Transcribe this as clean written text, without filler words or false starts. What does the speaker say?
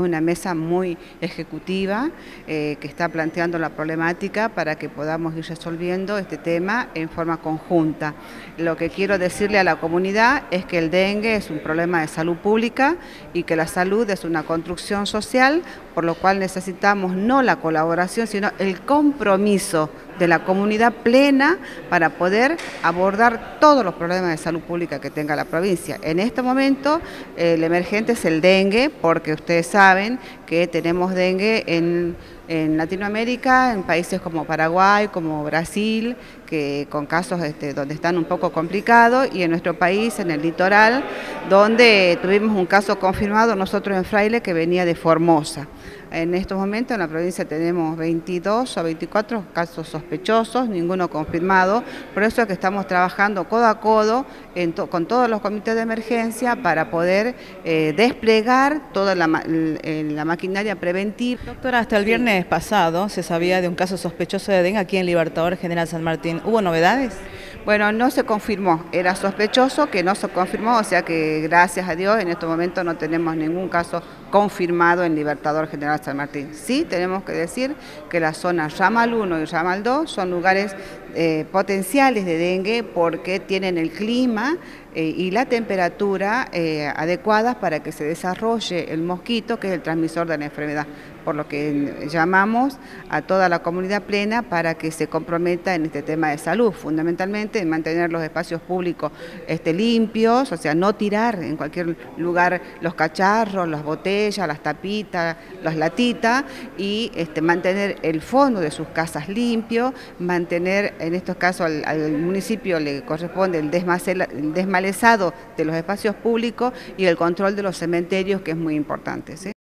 una mesa muy ejecutiva que está planteando la problemática para que podamos ir resolviendo este tema en forma conjunta. Lo que quiero decirle a la comunidad es que el dengue es un problema de salud pública y que la salud es una construcción social, por lo cual necesitamos no la colaboración, sino el compromiso de la comunidad plena para poder abordar todos los problemas de salud pública que tenga la provincia. En este momento el emergente es el dengue, porque ustedes saben que tenemos dengue en Latinoamérica, en países como Paraguay, como Brasil, que con casos donde están un poco complicados, y en nuestro país, en el litoral, donde tuvimos un caso confirmado nosotros en Fraile que venía de Formosa. En estos momentos en la provincia tenemos 22 o 24 casos sospechosos, ninguno confirmado, por eso es que estamos trabajando codo a codo con todos los comités de emergencia para poder desplegar toda la maquinaria preventiva. Doctora, hasta el viernes pasado se sabía de un caso sospechoso de dengue aquí en Libertador General San Martín. ¿Hubo novedades? Bueno, no se confirmó, era sospechoso que no se confirmó, o sea que gracias a Dios en estos momentos no tenemos ningún caso confirmado en Libertador General San Martín. Sí tenemos que decir que la zona Ramal 1 y Ramal 2 son lugares potenciales de dengue porque tienen el clima y la temperatura adecuadas para que se desarrolle el mosquito, que es el transmisor de la enfermedad, por lo que llamamos a toda la comunidad plena para que se comprometa en este tema de salud, fundamentalmente en mantener los espacios públicos limpios, o sea, no tirar en cualquier lugar los cacharros, las botellas, las tapitas, las latitas, y mantener el fondo de sus casas limpio, mantener, en estos casos al municipio le corresponde el desmalezado de los espacios públicos y el control de los cementerios, que es muy importante, ¿sí?